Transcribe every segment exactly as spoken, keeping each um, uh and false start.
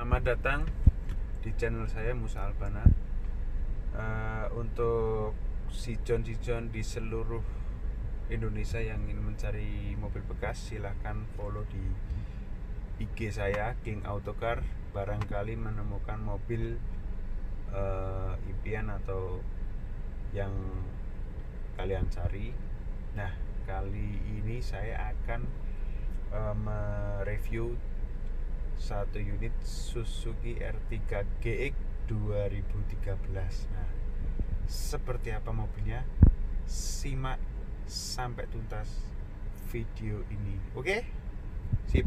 Selamat datang di channel saya Musa Albana. uh, Untuk sijon-sijon di seluruh Indonesia yang ingin mencari mobil bekas, silahkan follow di I G saya King Autocar. Barangkali menemukan mobil uh, impian atau yang kalian cari. Nah, kali ini saya akan uh, mereview satu unit Suzuki R tiga G X dua ribu tiga belas. Nah, seperti apa mobilnya? Simak sampai tuntas video ini. Oke? Sip.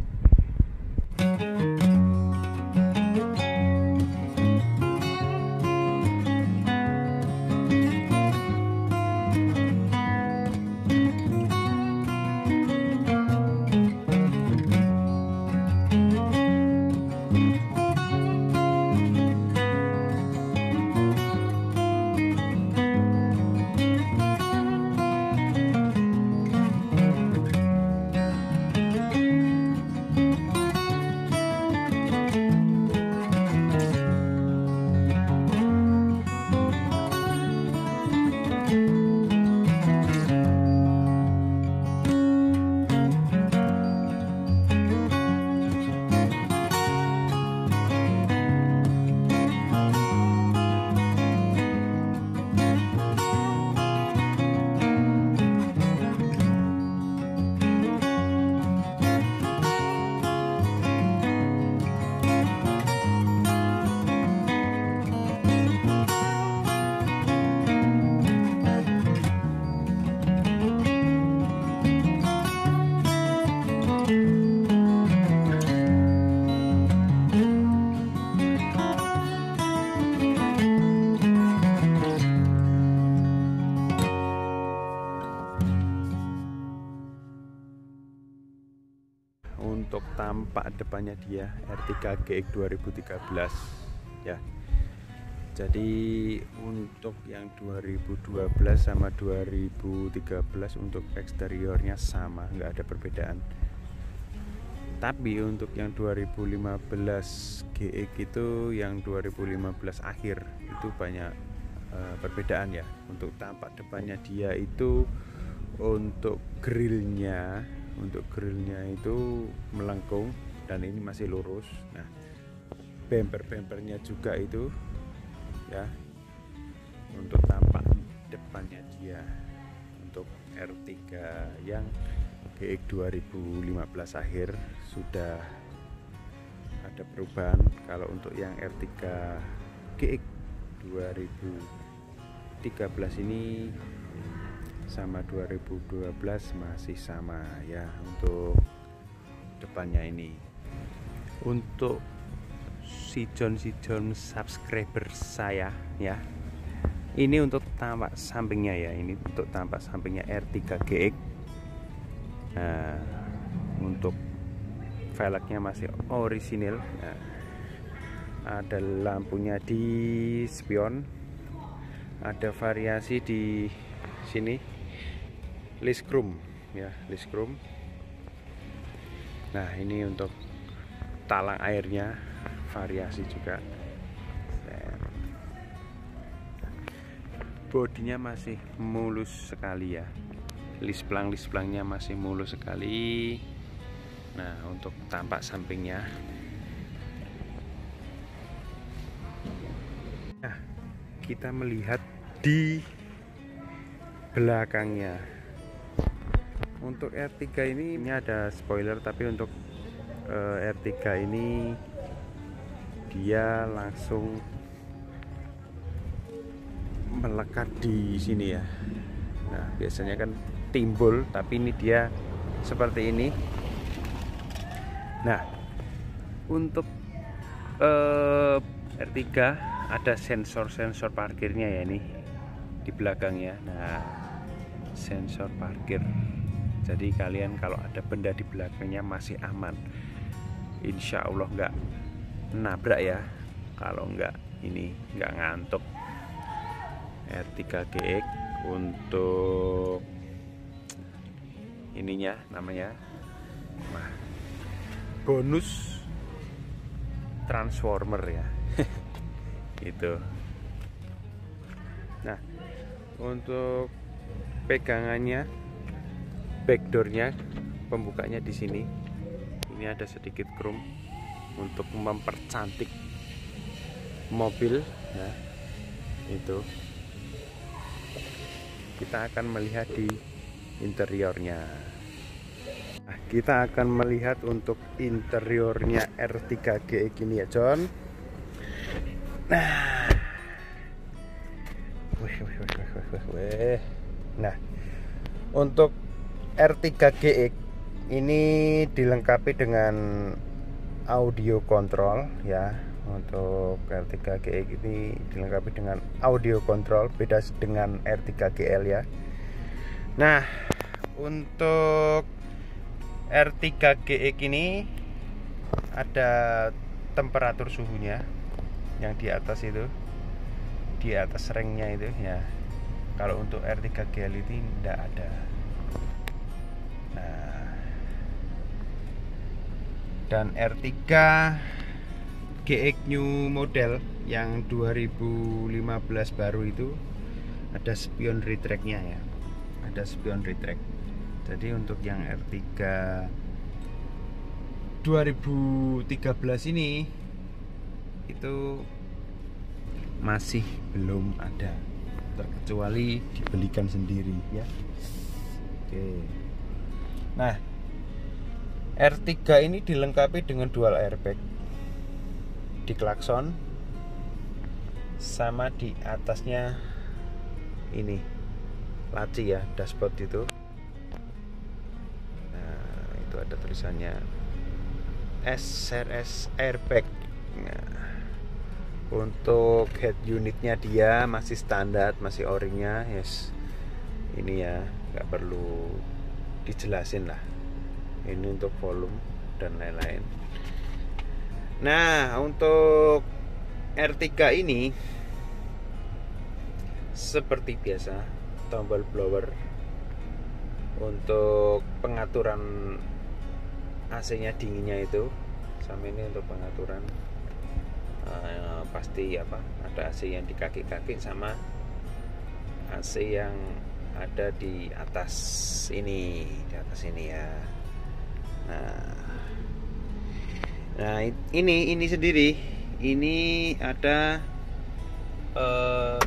Untuk tampak depannya dia R tiga G X dua ribu tiga belas ya. Jadi untuk yang dua ribu dua belas sama dua ribu tiga belas untuk eksteriornya sama, nggak ada perbedaan. Tapi untuk yang dua ribu lima belas G X itu yang dua ribu lima belas akhir itu banyak uh, perbedaan ya. Untuk tampak depannya dia itu untuk grillnya Untuk grillnya itu melengkung dan ini masih lurus. Nah, bumper-bumpernya juga itu ya. Untuk tampak depannya dia untuk R tiga yang G X dua ribu lima belas akhir sudah ada perubahan. Kalau untuk yang R tiga G X dua ribu tiga belas ini sama dua ribu dua belas masih sama ya untuk depannya ini. Untuk sijon-sijon subscriber saya ya, ini untuk tampak sampingnya ya, ini untuk tampak sampingnya R tiga G X. Nah, untuk velgnya masih orisinil. Nah, ada lampunya di spion, ada variasi di sini list chrome ya, list chrome. Nah, ini untuk talang airnya variasi juga. Bodinya masih mulus sekali ya, list plang list plangnya masih mulus sekali. Nah, untuk tampak sampingnya, nah kita melihat di belakangnya. Untuk R tiga ini, ini ada spoiler, tapi untuk uh, R tiga ini dia langsung melekat di sini ya. Nah, biasanya kan timbul, tapi ini dia seperti ini. Nah, untuk uh, R tiga ada sensor-sensor parkirnya ya, ini di belakangnya. Nah, sensor parkir. Jadi kalian kalau ada benda di belakangnya masih aman, insya Allah nggak nabrak ya. Kalau nggak ini nggak ngantuk. R tiga G X untuk ininya namanya, nah, bonus transformer ya. Gitu. Nah, untuk pegangannya, backdoornya, pembukanya di sini. Ini ada sedikit chrome untuk mempercantik mobil. Nah, itu kita akan melihat di interiornya. Nah, kita akan melihat untuk interiornya R tiga G X ini ya, John. Nah, wih, wih, wih, wih, wih, wih. Nah, untuk R tiga G X ini dilengkapi dengan audio control ya. Untuk R tiga G X ini dilengkapi dengan audio control, beda dengan R tiga G L ya. Nah, untuk R tiga G X ini ada temperatur suhunya yang di atas itu, di atas ringnya itu ya. Kalau untuk R tiga G L ini tidak ada. Nah, dan R tiga G X new model yang dua ribu lima belas baru itu ada spion retract-nya ya. Ada spion retract. Jadi untuk yang R tiga dua ribu tiga belas ini itu masih belum ada, terkecuali dibelikan sendiri ya. Oke. Nah, R tiga ini dilengkapi dengan dual airbag di klakson, sama di atasnya ini laci ya, dashboard itu. Nah, itu ada tulisannya S R S airbag. Nah, untuk head unitnya dia masih standar, masih orinya, yes. Ini ya, nggak perlu dijelasin lah. Ini untuk volume dan lain-lain. Nah, untuk R tiga ini seperti biasa, tombol blower untuk pengaturan A C-nya dinginnya itu, sama ini untuk pengaturan uh, pasti apa, ada A C yang di kaki-kaki sama A C yang ada di atas ini, di atas ini ya. Nah, nah ini ini sendiri, ini ada uh,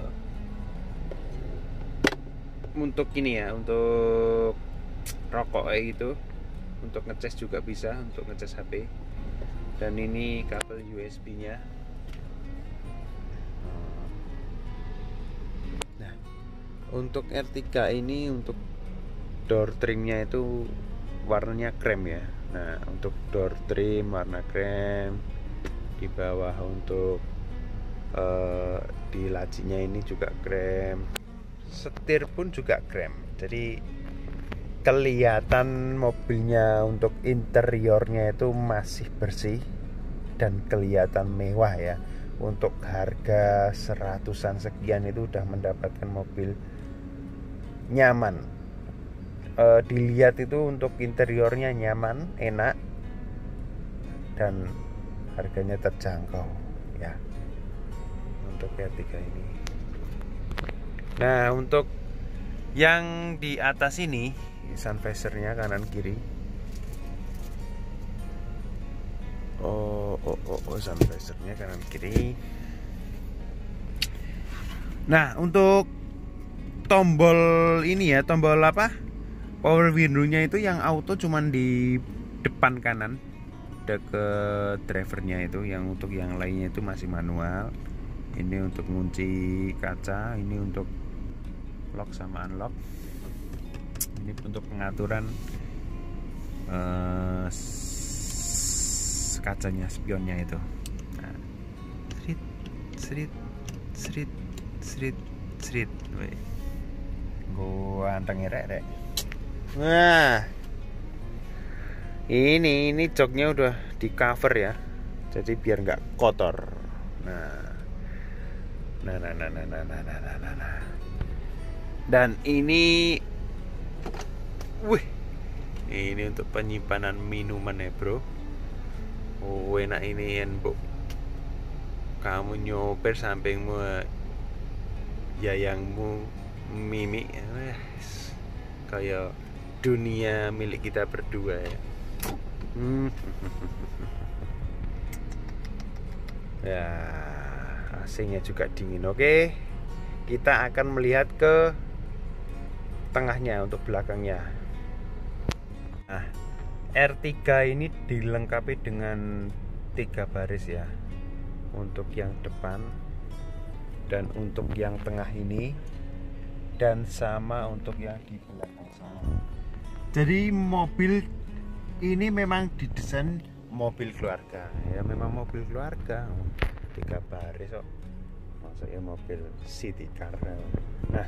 untuk ini ya, untuk rokok kayak gitu, untuk ngecas juga bisa, untuk ngecas H P. Dan ini kabel U S B-nya. Nah, untuk R tiga ini untuk door trimnya itu warnanya krem ya. Nah, untuk door trim warna krem, di bawah untuk uh, di lacinya ini juga krem, setir pun juga krem. Jadi kelihatan mobilnya untuk interiornya itu masih bersih dan kelihatan mewah ya. Untuk harga seratusan sekian itu udah mendapatkan mobil nyaman. E, dilihat itu untuk interiornya nyaman, enak, dan harganya terjangkau ya untuk R tiga ini. Nah, untuk yang di atas ini sun visornya kanan kiri. Oh, oh, oh, oh sun visornya kanan kiri. Nah, untuk tombol ini ya, tombol apa? Power window-nya itu yang auto cuman di depan kanan deket drivernya itu, yang untuk yang lainnya itu masih manual. Ini untuk kunci kaca, ini untuk lock sama unlock. Ini untuk pengaturan uh, kacanya, spionnya itu. Nah, srit, srit, srit, srit, srit. Gua anteng rek rek. Nah, ini ini joknya udah di cover ya, jadi biar nggak kotor. Nah, nah, nah, nah, nah, nah, nah, nah, nah, nah. Dan ini, wih, ini untuk penyimpanan minuman ya bro. Oh, enak ini ya bu. kamu nyopir sampingmu yayangmu mimik, eh, kayak dunia milik kita berdua ya. Hmm. Ya, A C-nya juga dingin. Oke, kita akan melihat ke tengahnya untuk belakangnya. Nah, R tiga ini dilengkapi dengan tiga baris ya, untuk yang depan dan untuk yang tengah ini, dan sama untuk yang di belakang sana. Jadi mobil ini memang didesain mobil keluarga ya, memang mobil keluarga, tiga baris kok, maksudnya mobil city car. Nah,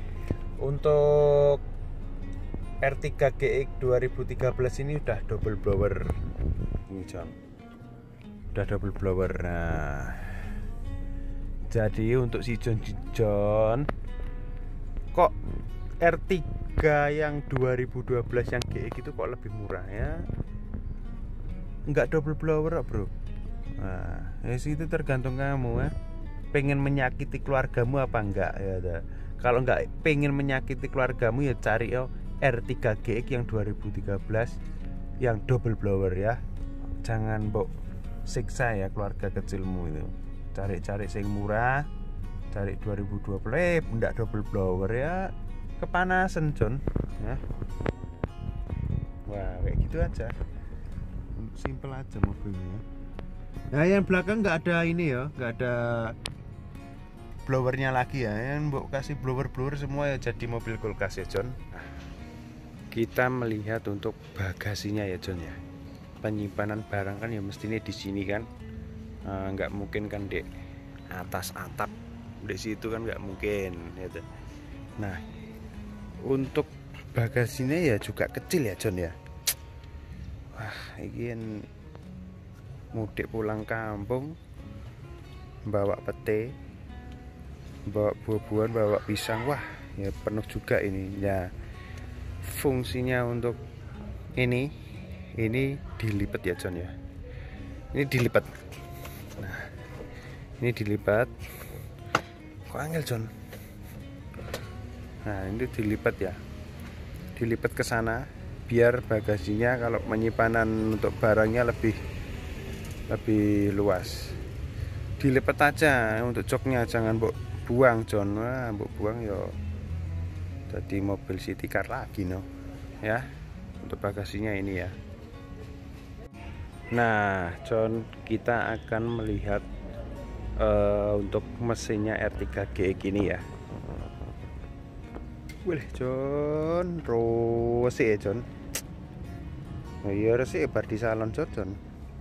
untuk R tiga G X dua ribu tiga belas ini udah double blower ini John, udah double blower. Nah, jadi untuk si John John kok R tiga yang dua ribu dua belas yang G X itu kok lebih murah ya, nggak double blower bro. Nah, ya itu tergantung kamu ya, pengen menyakiti keluargamu apa enggak ya. Kalau nggak pengen menyakiti keluargamu ya cari yo R tiga G X yang dua ribu tiga belas yang double blower ya. Jangan mbok siksa ya keluarga kecilmu itu. Cari-cari yang murah, cari dua ribu dua puluh eh enggak double blower ya, kepanasan John ya. Wah, kayak gitu aja, simple aja mobilnya. Nah, yang belakang nggak ada ini ya, nggak ada blowernya lagi ya. Yang mbok kasih blower-blower semua ya jadi mobil kulkas ya John. Nah, kita melihat untuk bagasinya ya John ya. Penyimpanan barang kan ya mestinya di sini kan, uh, nggak mungkin kan di atas atap di situ kan, nggak mungkin gitu. Nah, untuk bagasinya ya juga kecil ya John ya. Wah, ini mudik pulang kampung bawa pete, bawa buah-buahan, bawa pisang, wah ya penuh juga ini ya. Fungsinya untuk ini ini dilipat ya John ya, ini dilipat. Nah, ini dilipat kok angel John. Nah, ini dilipat ya, dilipat ke sana biar bagasinya kalau penyimpanan untuk barangnya lebih lebih luas. Dilipat aja untuk joknya, jangan mbok buang John. Wah, mbok buang yo jadi mobil city car lagi no ya. Untuk bagasinya ini ya. Nah John, kita akan melihat uh, untuk mesinnya R tiga G X ini ya. Wih John, resik ya John. Oh iya resik bar di salon John John.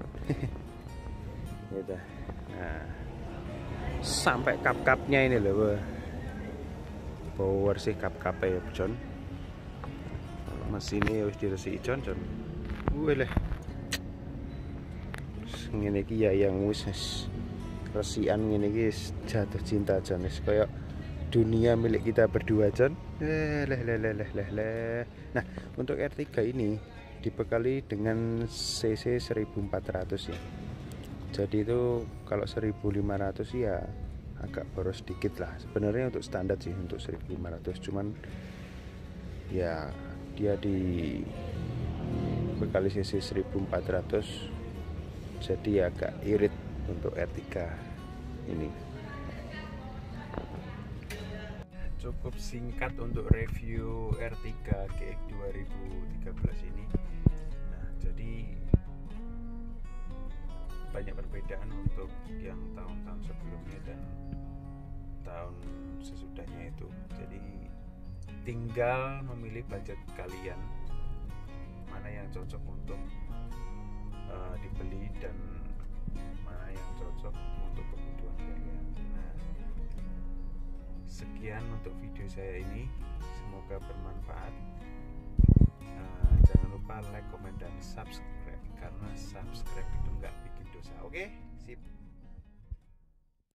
Gitu. Nah, sampai kap-kapnya ini loh, power sih kap-kapnya ya John. Mesinnya harus diresiki John John. Wih leh, ngene iki ya yang wis resikan ngene iki jatuh cinta John, wis kayak dunia milik kita berdua John. Leh leh leh leh leh leh. Nah, untuk R tiga ini dibekali dengan C C seribu empat ratus ya. Jadi itu kalau seribu lima ratus ya agak boros sedikit lah sebenarnya untuk standar sih, untuk seribu lima ratus, cuman ya dia di bekali C C seribu empat ratus jadi agak irit untuk R tiga ini. Cukup singkat untuk review R tiga G X dua ribu tiga belas ini. Nah, jadi banyak perbedaan untuk yang tahun-tahun sebelumnya dan tahun sesudahnya itu. Jadi tinggal memilih budget kalian mana yang cocok untuk uh, dibeli dan mana yang cocok untuk kebutuhan kalian. Nah, sekian untuk video saya ini, semoga bermanfaat. Uh, jangan lupa like, komen, dan subscribe, karena subscribe itu nggak bikin dosa. Oke, sip.